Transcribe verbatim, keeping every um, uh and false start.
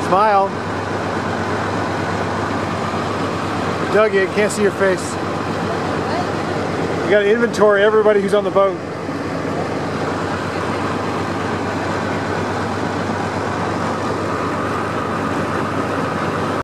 Smile. Dougie, I can't see your face. You gotta inventory everybody who's on the boat.